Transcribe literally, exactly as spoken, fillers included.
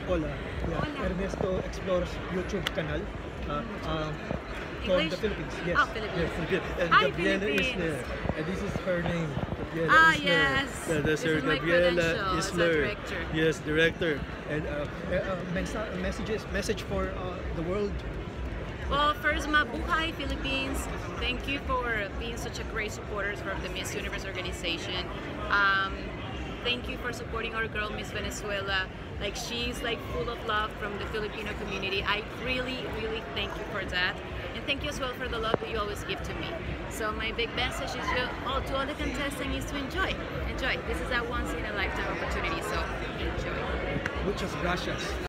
Hola. Yeah. Hola. Ernesto Explores YouTube canal. Uh, um, from English? the Philippines. Yes. Oh, Philippines. Yes, Philippines. And Hi, Gabriela Philippines. Isler. And this is her name. Gabriela Ah, Isler. yes. Yeah, that's This her. is my Gabriela credential as a Isler. director. Yes, director. And uh, uh, mensa- messages, message for uh, the world. Well, first, mabuhay Philippines. Thank you for being such a great supporters for the Miss Universe organization. Um, thank you for supporting our girl Miss Venezuela. Like, she's like full of love from the Filipino community. I really, really thank you for that. And thank you as well for the love that you always give to me. So my big message is to all, to all the contestants is to enjoy. Enjoy. This is a once in a lifetime opportunity, so enjoy. Muchas gracias.